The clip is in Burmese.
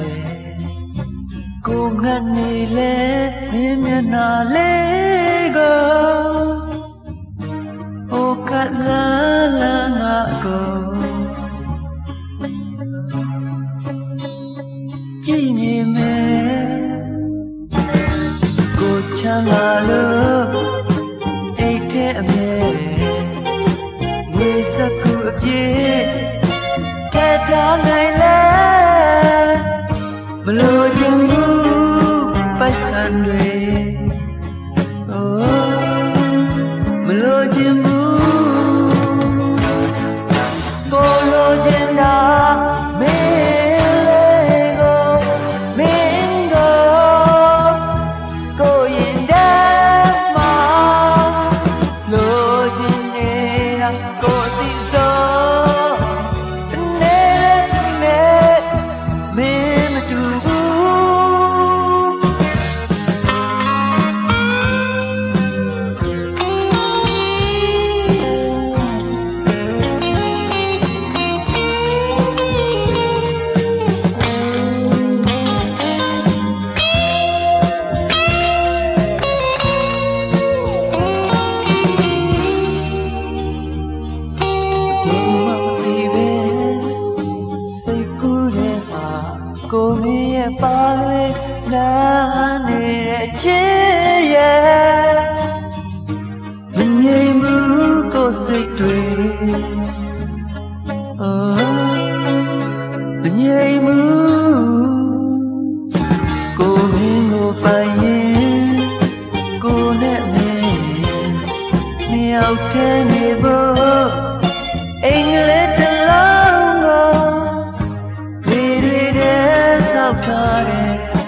ကိုငတ်နေလဲမင်းမျက်နှာလေးကိုအိုကလာလာငါကိုကြည့်နေမယ်ကိုချမ်းသာလို့အိတ်ထဲအမြဲဝေစကူအပြည့်ထဲထားနိုင်လဲမလို့ခြင်းဘူးပိုက်ဆံတွေမလို့ခြင်းဘူးကိုလိုခြင်းတာမင်းလေးကိုမင်းကိုရင်ထဲမှာလိုခြင်းနေတာကိုအသိဆုံးမင်းမတူဘူးကိုမင်းရဲ့ပါကလေးနားနေတဲ့ချစ်ရဲ့မငြိမ်ဘူးကိုစိတ်တွေမငြိမ်ဘူးကိုမင်းကိုပိုင်ရင်ကိုနဲ့မင်းနှစ်ယောက်တည်းနေဖို့အင်္ဂလိပ်တစ်လုံးကိုထားတယ်